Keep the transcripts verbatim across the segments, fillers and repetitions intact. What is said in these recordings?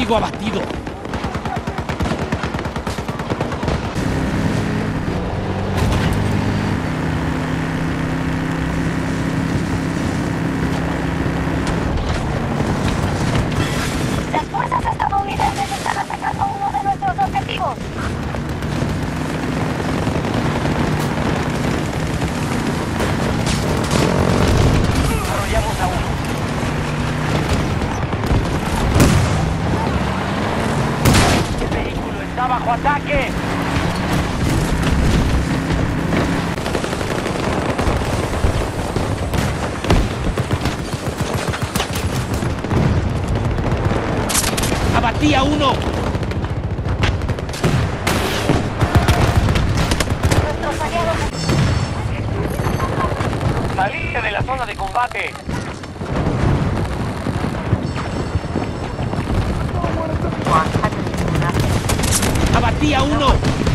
Enemigo abatido. Las fuerzas estadounidenses están atacando uno de nuestros objetivos. Arrollamos a uno. El vehículo está bajo ataque. Abatí a uno. Nuestros aliados... Salite de la zona de combate. Abatí a uno.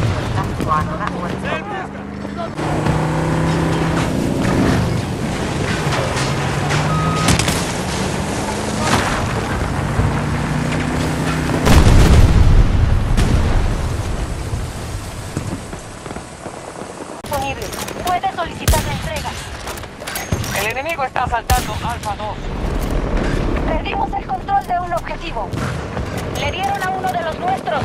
disponible. Puede solicitar la entrega. El enemigo está asaltando Alfa dos. Perdimos el control de un objetivo. Le dieron a uno de los nuestros.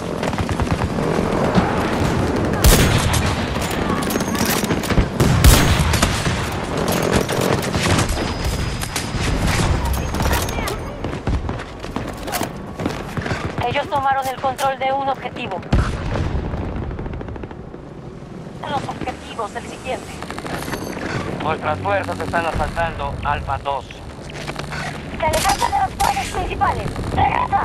Ellos tomaron el control de un objetivo. Los objetivos, el siguiente. Nuestras fuerzas están asaltando Alfa dos. Se alejaste de los puentes principales. ¡Regresa!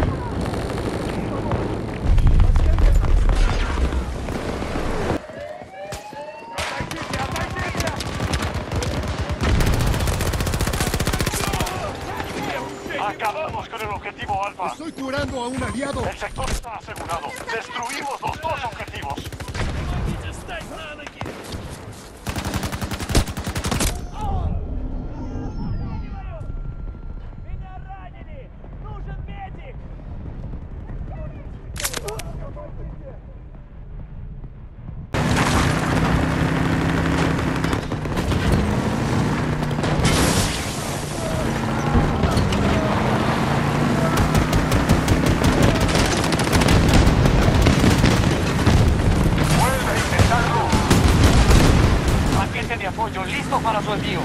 Acabamos con el objetivo Alfa. Estoy curando a un aliado. El sector está asegurado. Destruimos los dos objetivos. De apoyo listo para su envío.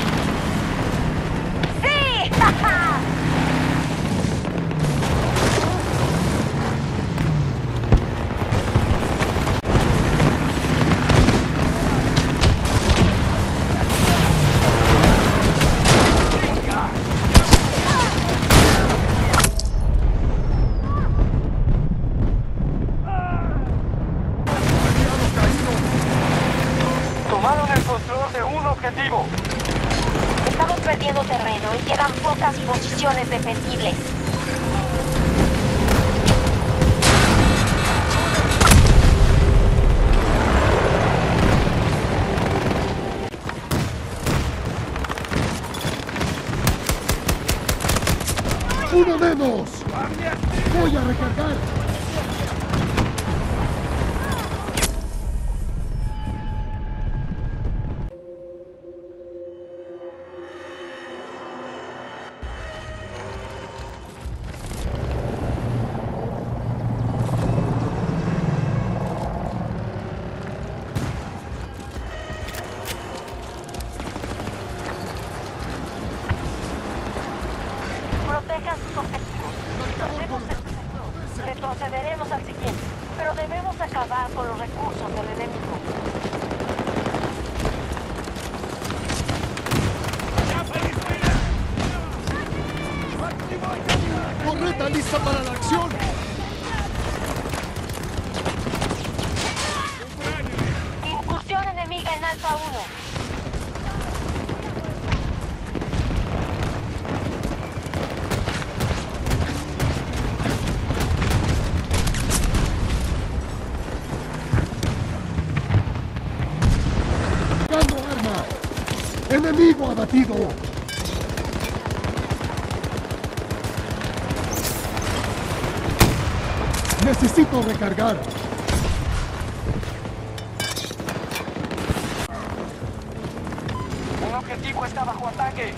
¡Sí! Tomaron el control de un objetivo. Estamos perdiendo terreno y quedan pocas posiciones defensibles. ¡Uno menos! ¡Voy a recargar! Protejan sus objetivos. Tomemos el sector. Retrocederemos al siguiente, pero debemos acabar con los recursos del enemigo. ¡Correta lista para la acción! Incursión enemiga en Alfa uno. ¡Dando arma! ¡Enemigo abatido! Necesito recargar. Un objetivo está bajo ataque.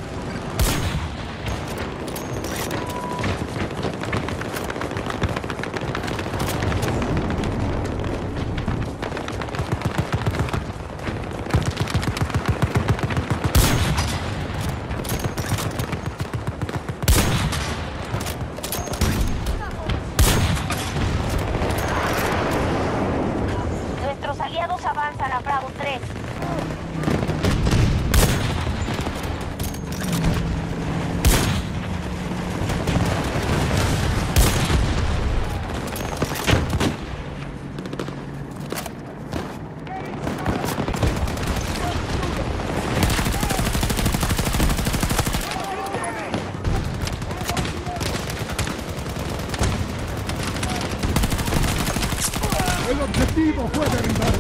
Nuestros aliados avanzan a Bravo tres. El objetivo fue derribado.